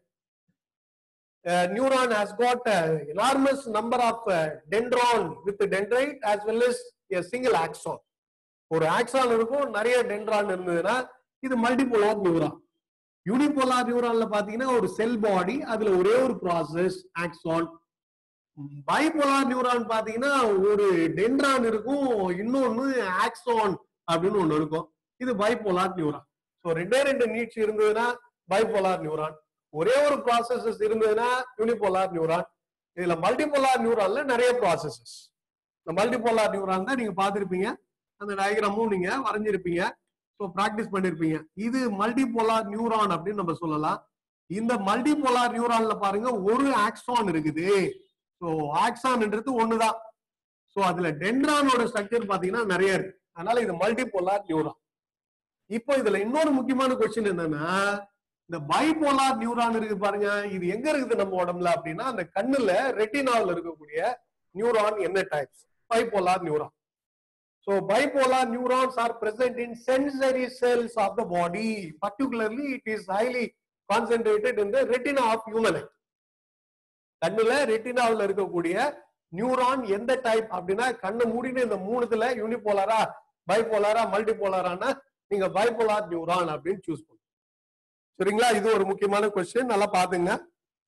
Neuron has got a enormous number of uh, dendron with dendrite as well as a single axon. ஒரு ஆக்சான் இருக்கும், நிறைய டென்ட்ரான் இருந்ததுன்னா இது மல்டிபோலார் நியூரான். யூனிபோலார் நியூரான்ல பாத்தீங்கன்னா ஒரு செல் பாடி, அதுல ஒரே ஒரு ப்ராசஸ் ஆக்சான். பைபோலார் நியூரான் பாத்தீங்கன்னா ஒரு டென்ட்ரான் இருக்கும், இன்னொன்னு ஆக்சான் அப்படின்னு ஒண்ணு இருக்கும். இது பைபோலார் நியூரான். சோ ரெண்டே ரெண்டு நீட்ஸ் இருந்ததுன்னா பைபோலார் நியூரான், ஒரே ஒரு ப்ராசஸஸ் இருந்ததுன்னா யூனிபோலார் நியூரான். இதுல மல்டிபோலார் நியூரான்ல நிறைய ப்ராசஸஸ். இந்த மல்டிபோலார் நியூரான் தான் நீங்க பாத்திருப்பீங்க, அந்த டயக்ராமும் நீங்க வரைஞ்சிருப்பீங்க, சோ பிராக்டிஸ் பண்ணிருப்பீங்க. இது மல்டிபோலார் நியூரான் அப்படின்னு நம்ம சொல்லலாம். இந்த மல்டிபோலார் நியூரான்ல பாருங்க ஒரு ஆக்சான் இருக்குது. சோ ஆக்சான்ன்றது ஒண்ணுதான். சோ அதுல டென்ட்ரானோட ஸ்ட்ரக்சர் பாத்தீங்கன்னா நிறைய இருக்கு, அதனால இது மல்டிபோலார் நியூரான். இப்போ இதுல இன்னொரு முக்கியமான கொஸ்டின் என்னன்னா, இந்த பைபோலார் நியூரான் இருக்கு பாருங்க, இது எங்க இருக்குது நம்ம உடம்புல அப்படின்னா அந்த கண்ணுல ரெட்டினாவில் இருக்கக்கூடிய நியூரான் என்ன types? Bipolar neuron. So bipolar neurons are present in sensory cells of the body. Particularly, it is highly concentrated in the retina of humanoid. கண்ணுல ரெட்டினாவில் இருக்கக்கூடிய நியூரான் எந்த டைப் அப்படின்னா கண்ணு மூடின இந்த மூணுத்துல யூனிபோலாரா, பைபோலாரா, மல்டிபோலாரானா நீங்க பைபோலார் நியூரான் அப்படின்னு சூஸ் பண்ணுங்க. சரிங்களா? இது ஒரு முக்கியமான கொஸ்டின், நல்லா பாத்துங்க.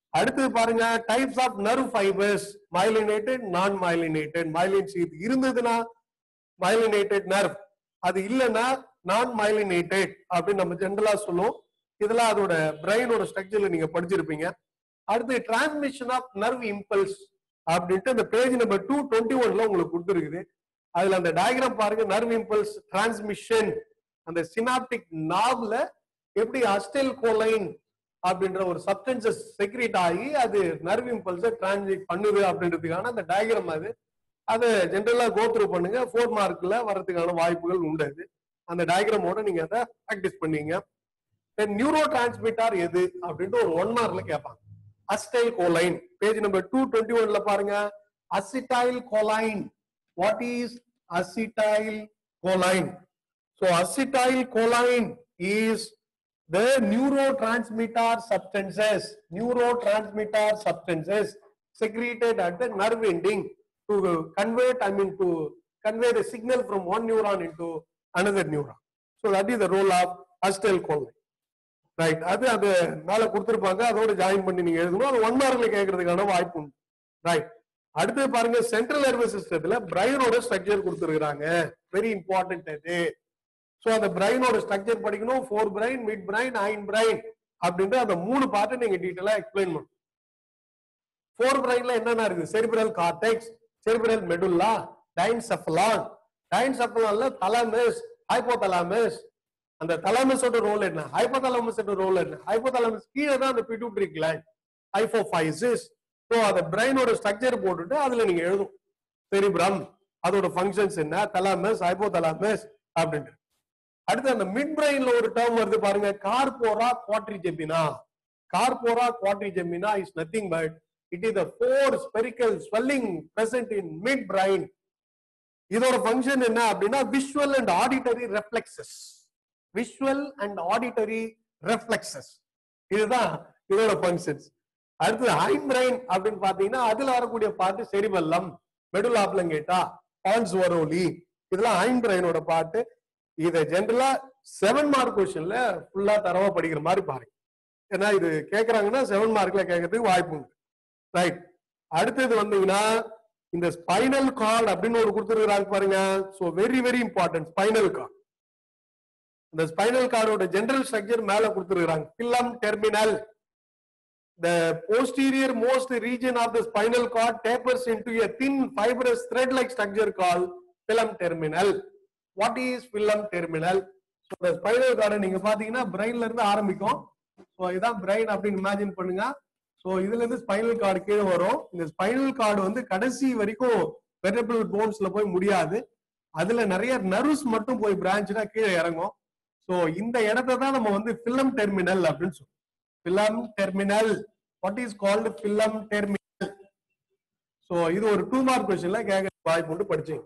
அடுத்து பாருங்க types of nerve fibres, myelinated non myelinated. myelin sheath இருந்ததுன்னா myelinated nerve, அது இல்லைன்னா நான் myelinated அப்படின்னு நம்ம ஜெனரலா சொல்லுவோம். இதெல்லாம் அதோட பிரெயினோட ஸ்ட்ரக்சர்ல நீங்க படிச்சிருப்பீங்க. அடுத்து டிரான்ஸ்மிஷன் ஆஃப் நர்வ் இம்பல்ஸ் அப்படின்ட்டு அந்த பேஜ் நம்பர் டூ டுவெண்ட்டி ஒன்ல உங்களுக்கு கொடுத்துருக்குது. அதுல அந்த டயக்ராம் பாருங்க. நர்வ் இம்பல்ஸ் டிரான்ஸ்மிஷன் அந்த சினாப்டிக் நாப்ல எப்படி அஸ்டெல் கோலைன் அப்படின்ற ஒரு சப்ஸ்டன்சஸ் செக்ரேட் ஆகி அது நர்வ் இம்பல்ஸை டிரான்ஸ்மிட் பண்ணுது அப்படின்றதுக்கான அந்த டயக்ராம் அது. அதை ஜென்ரலா கோத்ரூ பண்ணுங்க. ஃபோர் மார்க்ல வர்றதுக்கான வாய்ப்புகள் உண்டு. அந்த டயக்ராமோட நீங்க அதை பிராக்டிஸ் பண்ணீங்க. நியூரோ டிரான்ஸ்மிட்டர் எது அப்படின்ட்டு ஒரு ஒன் மார்க்ல கேட்பாங்க. Acetylcholine page number two twenty ஒன்ல பாருங்க. Acetylcholine. What is acetylcholine? So acetyl choline is the neurotransmitter substances, neurotransmitter substances secreted at the nerve ending to convert, I mean to convey the signal from one neuron into another neuron. So that is the role of acetyl choline. Right. அது அது மேல கொடுத்திருப்பாங்க. அதோட join பண்ணி நீங்க எழுதணும். அது one மார்க்ல கேட்கறதுக்கான வாய்ப்பு உண்டு. ரைட். அடுத்து பாருங்க சென்ட்ரல் நர்வஸ் சிஸ்டத்துல பிரைனோட ஸ்ட்ரக்சர் கொடுத்திருக்காங்க. வெரி இம்பார்ட்டன்ட் அது. சோ அந்த பிரைனோட ஸ்ட்ரக்சர் படிக்கணும். Forebrain, midbrain, hindbrain அப்படின்ற அந்த மூணு பார்ட் நீங்க டீடைலா எக்ஸ்பிளைன் பண்ணணும். ஃபோர் பிரைன்ல என்னென்ன இருக்கு? Cerebral cortex, cerebral medulla, diencephalon. டைன்செஃபலான்ல தலாமஸ், ஹைபோதலாமஸ். அந்த தலாமஸோட ரோல் என்ன? ஹைபோதலாமஸோட ரோல் என்ன? ஹைபோதலாமஸ் கீழே தான் அந்த பிட்யூட்டரி கிளாண்ட், ஹைபோஃபைசிஸ். சோ அந்த பிரைனோட ஸ்ட்ரக்சர் போட்டுட்டு அதுல நீங்க எழுதும். செரிப்ரம் அதோட ஃபங்க்ஷன்ஸ் என்ன, தலாமஸ், ஹைபோதலாமஸ் அப்படின்ட்டு. அடுத்து அந்த மிட் பிரெயின்ல ஒரு டேர்ம் வருது பாருங்க, corpora quadrigemina. Corpora quadrigemina is nothing but it is the four spherical swelling present in midbrain. இதோட ஃபங்க்ஷன் என்ன அப்படின்னா visual and auditory reflexes. Visual and auditory reflexes இதுதான் இதோட ஃபங்க்ஷன்ஸ். அடுத்து ஹைண்ட் பிரெயின் அப்படின்னு பாத்தீங்கன்னா அதுல வரக்கூடிய part cerebellum, medulla oblongata, pons varolii, இதெல்லாம் ஹைண்ட் பிரெயினோட பார்ட். இதை ஜெனரலா செவன் மார்க் கொஸ்டின்ல ஃபுல்லா தரவா படிக்கிற மாதிரி பாருங்க. ஏன்னா இது கேட்கறாங்கன்னா செவன் மார்க்ல கேட்கறதுக்கு வாய்ப்பு உண்டு. ரைட். அடுத்தது வந்தீங்கன்னா இந்த ஸ்பைனல் கார்டு அப்படின்னு ஒரு கொடுத்துருக்காங்க பாருங்க. So very very important spinal cord. இந்த ஸ்பைனல் கார்டோட ஜெனரல் ஸ்ட்ரக்சர் மேல கொடுத்துருக்காங்க. Filum terminale. The posterior most region of the spinal cord tapers into a thin fibrous thread-like structure called filum terminal. What is filum terminal? So the spinal cord நீங்க பாத்தீங்கன்னா பிரெயின்ல இருந்து ஆரம்பிக்கும். So இதான் brain அப்படின்னு imagine பண்ணுங்க. So இதுல இருந்து spinal cord கீழே வரும். இந்த ஸ்பைனல் கார்டு வந்து கடைசி வரைக்கும் வெர்டெபிரல் போன்ஸ்ல போய் முடியாது. அதுல நிறைய நர்வ்ஸ் மட்டும் போய் பிரான்ச்னா கீழே இறங்கும். சோ இந்த இடத்தை தான் நம்ம வந்து ஃபில்லம் டெர்மினல் அப்படின்னு சொல்றோம். Filum terminal. What is called filum terminal? So இது ஒரு டூ மார்க் क्वेश्चनல கேட்க வாய்ப்பு உண்டு, படிச்சீங்க.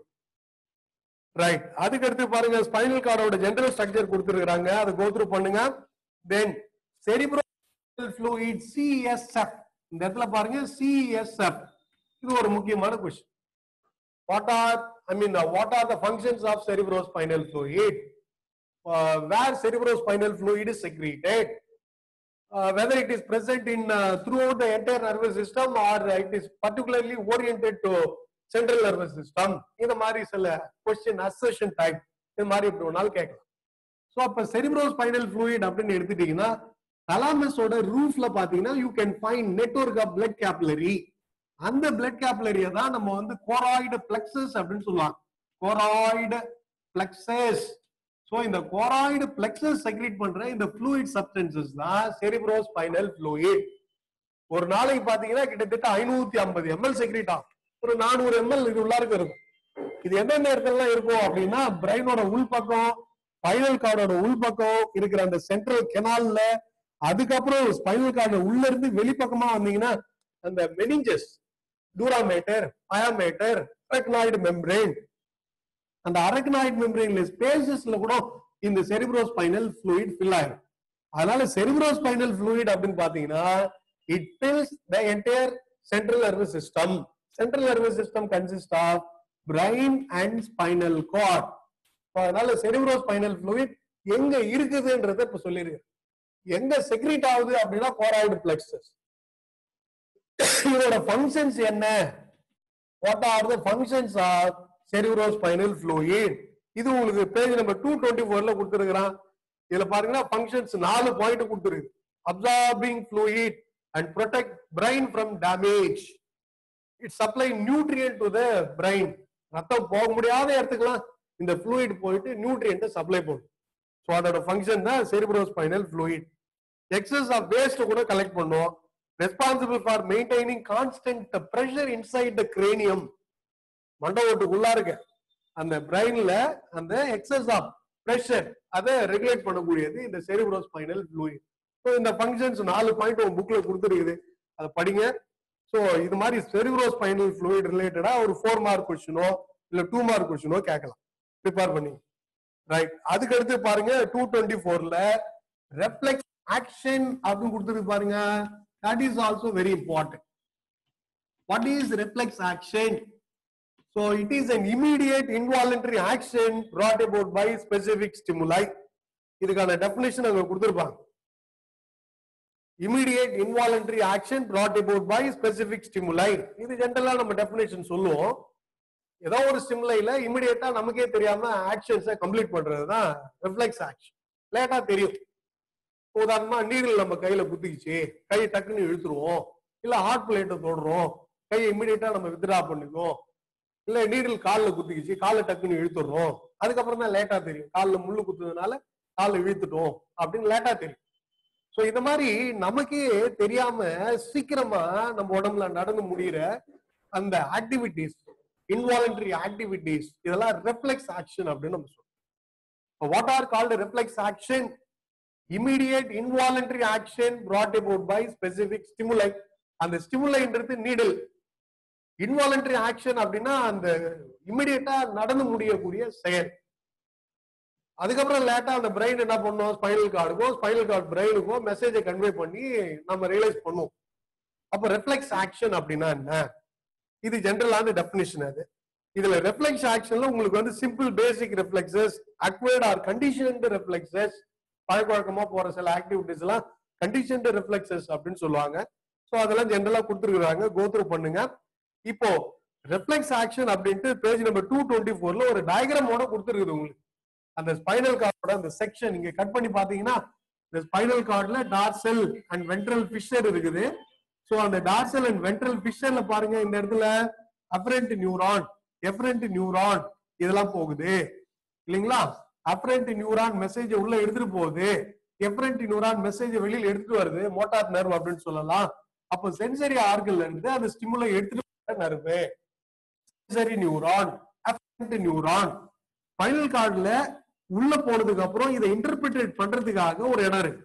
ரைட். அதுக்கு அடுத்து பாருங்க ஸ்பைனல் கார்டோட ஜெனரல் ஸ்ட்ரக்சர் கொடுத்திருக்காங்க. அதை கோ த்ரூ பண்ணுங்க. தென் cerebral fluid C S F. இந்த இடத்துல பாருங்க C S F. இது ஒரு முக்கியமான question. What are I mean what are the functions of cerebrospinal fluid? Uh, where cerebrospinal fluid is secreted? Uh, whether it is present in uh, throughout the entire nervous system or it is particularly oriented to central nervous system. இந்த மாதிரி சில question assertion type இந்த மாதிரி இப்படி ஒரு நாள் கேட்கலாம். So அப்ப cerebrospinal fluid அப்படின்னு எடுத்துட்டீங்கன்னா தலாமஸோட ரூஃப்ல பாத்தீங்கன்னா you can find network of blood capillary. அந்த blood capillary தான் நம்ம வந்து choroid plexus அப்படின்னு சொல்லுவாங்க. choroid plexus. So இந்த choroid plexus secrete பண்ற இந்த fluid substances தான் cerebrospinal fluid. ஒரு நாளைக்கு பாத்தீங்கன்னா கிட்டத்தட்ட ஐநூத்தி ஐம்பது எம்எல் செக்ரேட் ஆகும். ஒரு நானூறு எம்எல் இது உள்ளாருக்கு இருக்கும். இது எந்தெந்த இடத்துல இருக்கும் அப்படின்னா பிரெயினோட உள் பக்கம், ஸ்பைனல் கார்டோட உள் பக்கம் இருக்கிற அந்த சென்ட்ரல் கெனால்ல, அதுக்கப்புறம் ஸ்பைனல் கார்டு உள்ள இருந்து வெளிப்பக்கமா வந்தீங்கன்னா அந்த meninges, dura mater, pia mater, arachnoid membrane, அந்த அரக்னாய்டு மெம்பரேன்ல ஸ்பேசஸ்ல கூட இந்த cerebrospinal fluid fill ஆயிடும். அதனால cerebrospinal fluid அப்படின்னு பாத்தீங்கன்னா it fills the entire central nervous system. Central nervous system consists of brain and spinal cord. அதனால cerebrospinal fluid எங்க இருக்குதுன்றத இப்ப சொல்லிருக்கேன். எங்க செக்ரீட் ஆகுது அப்படின்னா choroid plexus. இதோட ஃபங்க்ஷன்ஸ் என்ன? What are the functions of cerebrospinal fluid? இது உங்களுக்கு பேஜ் நம்பர் two twenty-four ல கொடுத்திருக்கான். இதுல பாருங்க functions நாலு பாயிண்ட் கொடுத்திருக்கு. Absorbing fluid and protect brain from damage. It supply nutrient to the brain. ரத்தம் போக முடியாத இடத்துக்குலாம் இந்த fluid போயிட்டு நியூட்ரியன்ட் சப்ளை பண்ணும். சோ அதோட ஃபங்க்ஷன் தான் cerebrospinal fluid. Excess of waste கூட கலெக்ட் பண்ணும். Responsible for maintaining constant pressure inside the cranium. மண்டவோட்டுக்குள்ள இருக்க அந்த பிரெயின்ல அந்த எக்ஸஸ் ஆஃப் பிரஷர் அதை ரெகுலேட் பண்ணக்கூடியது இந்த cerebrospinal fluid. ஸோ இந்த ஃபங்க்ஷன்ஸ் நாலு பாயிண்ட் உங்க புக்ல கொடுத்துருக்குது, அதை படிங்க. ஸோ இது மாதிரி cerebrospinal fluid ரிலேட்டடா ஒரு ஃபோர் மார்க் கொஸ்டினோ இல்ல டூ மார்க் கொஸ்டினோ கேட்கலாம், ப்ரிப்பேர் பண்ணி. ரைட், அதுக்கு அடுத்து பாருங்க டூ டுவெண்ட்டி ஃபோர்ல ரெஃப்ளெக்ஸ் ஆக்ஷன் அப்படின்னு கொடுத்துருக்கு பாருங்க. That is also very important. What is reflex action? So it is an immediate involuntary action brought about by specific stimuli. இதுக்கான டெஃபினிஷன் அங்க கொடுத்திருப்பாங்க. Immediate involuntary action brought about by specific stimuli. இது ஜெனரலா நம்ம definition சொல்லுவோம். ஏதோ ஒரு ஸ்டிமுலைல இமிடியேட்டா நமக்கே தெரியாம ஆக்ஷன்ஸை கம்ப்ளீட் பண்றதுதான் ரிஃப்ளெக்ஸ் ஆக்ஷன். லேட்டா தெரியும். உதாரணமா நீடில் நம்ம கையில குத்திக்கிச்சு, கை டக்குன்னு இழுத்துருவோம், இல்ல ஹார்ட் பிளேட்டை தொடுறோம், கையை இமிடியேட்டா நம்ம வித்ரா பண்ணிக்குவோம், இல்ல நீடில் காலில் குத்திக்கிச்சு காலை டக்குன்னு இழுத்துடுறோம், அதுக்கப்புறம் தான் லேட்டா தெரியும் காலில் முள்ளு குத்துறதுனால காலை இழுத்துட்டோம் அப்படின்னு லேட்டா தெரியும். சோ இந்த மாதிரி நமக்கே தெரியாம சீக்கிரமா நம்ம உடம்புல நடந்து முடிகிற அந்த ஆக்டிவிட்டிஸ், இன்வாலண்டரி ஆக்டிவிட்டிஸ், இதெல்லாம் ரெஃப்ளெக்ஸ் ஆக்ஷன் அப்படின்னு நம்ம சொல்றோம். What are called reflex action? Immediate involuntary action brought about by specific stimuli. அந்த ஸ்டிமுலைன்றது நீடில். இன்வாலண்டரி ஆக்ஷன் அப்படின்னா அந்த இமிடியேட்டா நடந்து முடியக்கூடிய செயல். அதுக்கப்புறம் லேட்டா அந்த பிரெயின் என்ன பண்ணும், ஸ்பைனல் கார்டுக்கோ ஸ்பைனல் கார்டு பிரெயினுக்கோ மெசேஜை கன்வே பண்ணி நம்ம ரியலைஸ் பண்ணுவோம். அப்ப ரெஃப்ளெக்ஸ் ஆக்ஷன் அப்படின்னா என்ன? இது ஜெனரலான டெஃபினிஷன். அது இதுல ரெஃப்ளெக்ஸ் ஆக்ஷன்ல உங்களுக்கு வந்து simple basic reflexes, acquired or conditioned reflexes, பழக்கவழக்கமா போற சில ஆக்டிவிட்டிஸ் எல்லாம் கண்டிஷன்டு ரெஃப்ளெக்சஸ் அப்படின்னு சொல்லுவாங்க. சோ அதெல்லாம் ஜெனரலா கொடுத்துருக்காங்க, கோத்ரூ பண்ணுங்க. இப்போ ரெஃப்ளெக்ஸ் ஆக்ஷன் அப்படின்ட்டு பேஜ் நம்பர் டூ டுவெண்ட்டி ஃபோர்ல ஒரு டயக்ராமோட கொடுத்துருக்குது உங்களுக்கு. அந்த ஸ்பைனல் கார்டோட அந்த செக்ஷன் இங்க கட் பண்ணி பாத்தீங்கன்னா இந்த ஸ்பைனல் கார்ட்ல டார்சல் அண்ட் வென்ட்ரல் ஃபிஷர் இருக்குது. சோ அந்த டார்சல் அண்ட் வென்ட்ரல் ஃபிஷர்ல பாருங்க இந்த இடத்துல அஃபரண்ட் நியூரான், எஃபரண்ட் நியூரான் இதெல்லாம் போகுது இல்லைங்களா? அஃபரண்ட் நியூரான் மெசேஜ் உள்ள எடுத்துட்டு போகுது, எஃபரண்ட் நியூரான் மெசேஜ் வெளியில எடுத்துட்டு வருது, மோட்டார் நர்வ் அப்படின்னு சொல்லலாம். அப்போ சென்சரி ஆர்கன்ல இருந்து அந்த ஸ்டிமுலை எடுத்துட்டு வர nerve sensory neuron, afferent neuron. Spinal கார்டுல உள்ள போனதுக்கு அப்புறம் இதை இன்டர்பிரேட் பண்றதுக்காக ஒரு இடம் இருக்கு.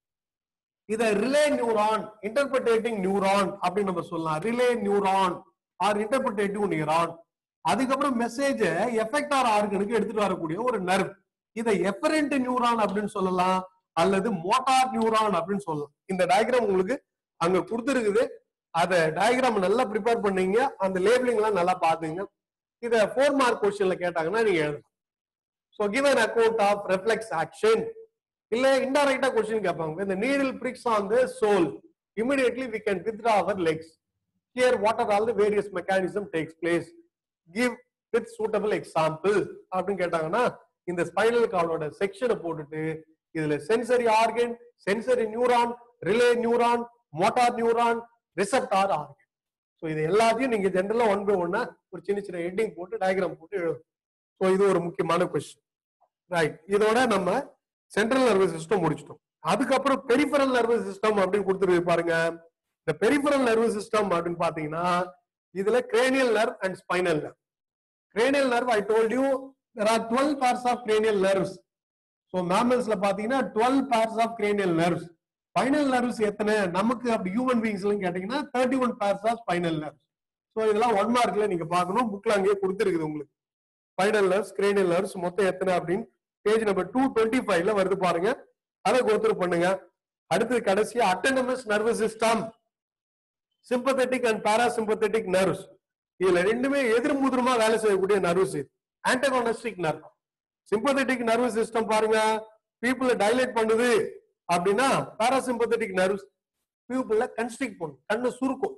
இத ரிலே நியூரான், இன்டர்பிரேட்டிங் நியூரான் அப்படின்னு நம்ம சொல்லலாம். Relay neuron or interpretive neuron. அதுக்கப்புறம் மெசேஜ எஃபெக்டார் ஆர்கனுக்கு எடுத்துட்டு வரக்கூடிய ஒரு நர்வ். இதை எஃபரண்ட் நியூரான் அப்படின்னு சொல்லலாம் அல்லது மோட்டார் நியூரான் அப்படின்னு சொல்லலாம். இந்த டயக்ராம் உங்களுக்கு அங்க கொடுத்துருக்குது. அத டயக்ராம் நல்லா ப்ரிப்பேர் பண்ணீங்க, அந்த லேபிளிங் எல்லாம் நல்லா பாத்துங்க. இத ஃபோர் மார்க் கொஸ்டின்ல கேட்டாங்கன்னா நீங்க எழுதலாம். So give an account of reflex action. இல்ல இன்டைரக்டா கொஸ்டின் கேட்பாங்க. When the needle pricks on the sole, immediately we can withdraw our legs. Here what are all the various mechanism takes place? Give with suitable example அப்படின்னு கேட்டாங்கன்னா இந்த spinal கார்டோட செக்ஷனை போட்டுட்டு இதுல sensory organ, sensory neuron, relay neuron, motor neuron, receptor organ. So இது எல்லாத்தையும் நீங்க ஜெனரலா ஒன் பை ஒன்னா ஒரு சின்ன சின்ன ஹெட்டிங் போட்டு டயக்ராம் போட்டு எழுதும். சோ இது ஒரு முக்கியமான கொஸ்டின். ரைட், இதோட நம்ம சென்ட்ரல் நர்வஸ் சிஸ்டம் முடிச்சிட்டோம். அதுக்கப்புறம் பெரிஃபரல் நர்வஸ் சிஸ்டம் அப்படின்னு கொடுத்துருக்கு பாருங்க. இந்த பெரிஃபரல் நர்வஸ் சிஸ்டம் அப்படின்னு பாத்தீங்கன்னா இதுல cranial nerve and spinal nerve. Cranial nerve, I told you there are twelve pairs of cranial nerves. So mammals la பாத்தீங்கன்னா twelve pairs of cranial nerves. Spinal nerves எத்தனை நமக்கு அப்படி ஹியூமன் பீயிங்ஸ்ல கேட்டீங்கன்னா thirty-one pairs of spinal nerves. So இதெல்லாம் one மார்க்ல நீங்க பார்க்கணும், புக்ல அங்கேயே கொடுத்துருக்குது உங்களுக்கு. Spinal nerves, cranial nerves மொத்தம் எத்தனை அப்படின்னு பேஜ் நம்பர் டூ டுவெண்ட்டி ஃபைவ்ல வருது பாருங்க. அதை கோத்ரூ பண்ணுங்க. அடுத்து கடைசியா autonomous nervous system, sympathetic and parasympathetic nerves. இதுல ரெண்டுமே எதிர்முதிரமா வேலை செய்யக்கூடிய nerves. Antagonistic nerve. Sympathetic nervous system பாருங்க, பீப்புள டைலேட் பண்ணுது அப்படின்னா பாராசிம்பத்தட்டிக் நர்வ்ஸ் பீப்புள கன்ஸ்ட்ரிக்ட் பண்ணும், கண்ணு சுருக்கும்.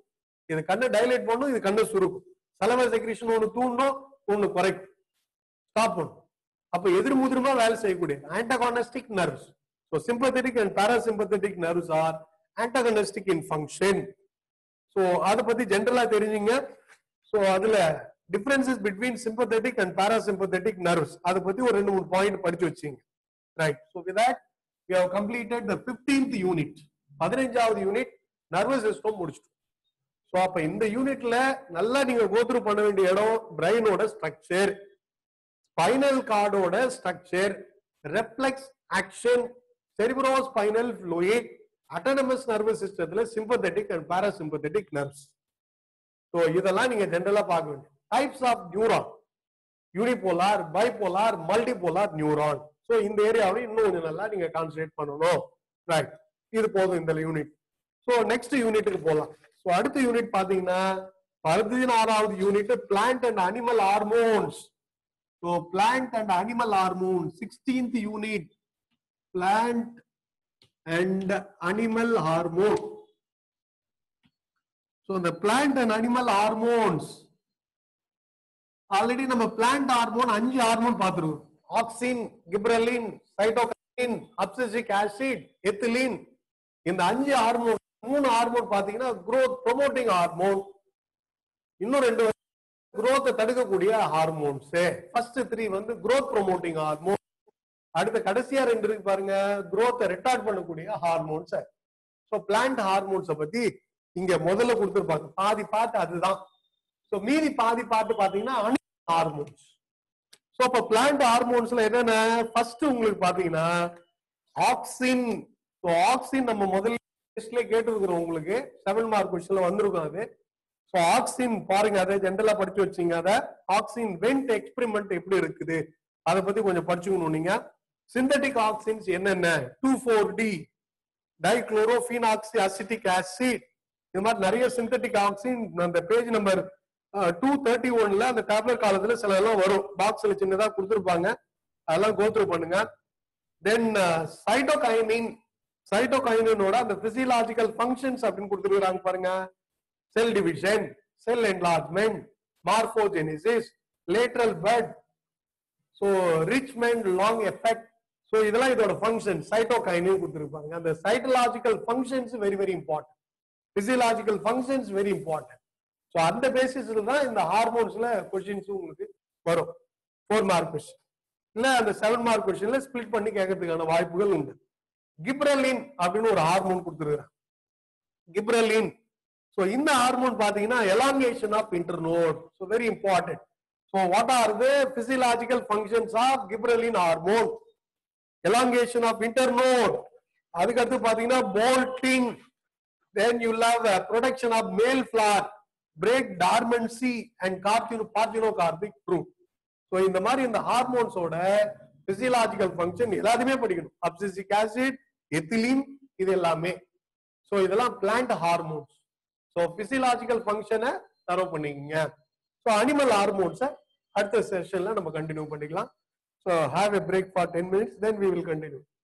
இது கண்ணை டைலேட் பண்ணும், இது கண்ணை சுருக்கும். சலவர் செக்ரீஷன் ஒன்னு தூண்டும், ஒன்னு குறைக்கும், ஸ்டாப் பண்ணும். அப்ப எதிர்முதிரமா வேலை செய்யக்கூடிய antagonistic nerves. So sympathetic and parasympathetic nerves are antagonistic in function. So அத பத்தி ஜெனரலா தெரிஞ்சுங்க. So அதுல differences between sympathetic and parasympathetic nerves அத பத்தி ஒரு ரெண்டு மூணு பாயிண்ட் படிச்சு வச்சீங்க. Right. So with that we have completed the fifteenth unit. பதினைஞ்சாவது யூனிட் நர்வஸ் சிஸ்டம் முடிச்சிட்டோம். சோ அப்ப இந்த யூனிட்ல நல்லா நீங்க கோ த்ரூ பண்ண வேண்டிய இடம் பிரெயினோட ஸ்ட்ரக்சர், ஸ்பைனல் கார்டோட structure, reflex action, cerebrospinal fluid, autonomous nervous systemல sympathetic and parasympathetic nerves. So இதெல்லாம் நீங்க ஜெனரலா பார்க்க வேண்டிய types of neuron, unipolar, bipolar, multipolar neuron. So இந்த ஏரியாவை இன்னும் கொஞ்சம் நல்லா நீங்க கான்சென்ட்ரேட் பண்ணணும். ரைட், இது போதும் இந்த யூனிட். சோ நெக்ஸ்ட் யூனிட்டுக்கு போலாம். சோ அடுத்த யூனிட் பாத்தீங்கன்னா பதினாறாவது unit plant and animal hormones. So plant and animal hormone sixteenth unit, plant and animal hormone. So the plant and animal hormones, already நம்ம plant hormone அஞ்சு ஹார்மோன் பார்த்திருக்கோம். Auxin, gibberellin, cytokinin, abscisic acid, ethylene. இந்த அஞ்சு hormone, மூணு hormone பாத்தீங்கன்னா growth promoting hormone, இன்னும் ரெண்டு growth தடுக்கக்கூடிய ஹார்மோன்ஸ். ஃபர்ஸ்ட் த்ரீ வந்து growth promoting ஹார்மோன், அடுத்த கடைசியா ரெண்டு இருக்கு பாருங்க, growth ரிட்டார்ட் பண்ணக்கூடிய ஹார்மோன்ஸ். சோ பிளான்ட் ஹார்மோன்ஸ் பத்தி இங்க முதல்ல கொடுத்திருப்பாங்க, பாதி பார்ட் அதுதான். சோ மீதி பாதி பார்ட் பாத்தீங்கன்னா அனிமல் ஹார்மோன்ஸ். சோ அப்ப பிளான்ட் ஹார்மோன்ஸ்ல என்னென்ன, ஃபர்ஸ்ட் உங்களுக்கு பாத்தீங்கன்னா ஆக்சின். சோ ஆக்சின் நம்ம முதல்ல டெஸ்ட்ல கேட்டிருக்கிறோம், உங்களுக்கு செவன் மார்க் கொஸ்டின்ல வந்திருக்கும் அது. சோ ஆக்சின் பாருங்க, அதை ஜெனரலா படிச்சு வச்சீங்க. அத ஆக்சின் வென்ட் எக்ஸ்பெரிமெண்ட் எப்படி இருக்குது அதை பத்தி கொஞ்சம் படிச்சுக்கணும் நீங்க. சிந்தட்டிக் ஆக்சின்ஸ் என்னென்ன, two four D, dichlorophenoxy acetic acid, இது மாதிரி நிறைய சிந்தட்டிக் ஆக்சின் அந்த பேஜ் நம்பர் டூ தேர்ட்டி ஒன்ல அந்த டேப்லெட் காலத்துல சில எல்லாம் வரும், பாக்ஸ்ல சின்னதா கொடுத்துருப்பாங்க, அதெல்லாம் கோத்ரூ பண்ணுங்க. தென் சைட்டோகைனின், சைட்டோகைனோட அந்த பிசியலாஜிக்கல் ஃபங்க்ஷன்ஸ் அப்படின்னு கொடுத்துருக்காங்க பாருங்க. Cell division, cell enlargement, morphogenesis, lateral bud, so Richmond, Lang effect. So இதெல்லாம் இதோட ஃபங்க்ஷன் சைட்டோகைனின் கொடுத்திருப்பாங்க. அந்த cytological functions very very important, physiological functions very important. So அந்த பேசிஸ்ல தான் இந்த ஹார்மோன்ஸ்ல क्वेश्चंस உங்களுக்கு வரும். ஃபோர் மார்க் क्वेश्चन இல்ல அந்த செவன் மார்க் क्वेश्चनல ஸ்ப்ளிட் பண்ணி கேட்கிறதுக்கான வாய்ப்புகள் உண்டு. கிப்ரலின் அப்படின்னு ஒரு ஹார்மோன் கொடுத்திருக்காங்க, கிப்ரலின். சோ இந்த ஹார்மோன் பாத்தீங்கன்னா elongation of internode, so very important. So what are the physiological functions of gibberellin hormone? Elongation of internode, அதுக்கு அடுத்து பாத்தீங்கன்னா bolting, then you will have a production of male flower, break dormancy and parthenocarpic fruit. So இந்த மாதிரி இந்த ஹார்மோன்ஸோட physiological function எல்லாத்தையுமே படிக்கணும். Abscisic acid, ethylene, இது எல்லாமே. சோ இதெல்லாம் plant hormones. So physiological function-ஐ தரவு பண்ணிக்கங்க. So animal hormones அடுத்த செஷன்ல நம்ம கண்டினியூ பண்ணிக்கலாம். So have a break for ten minutes, then we will continue.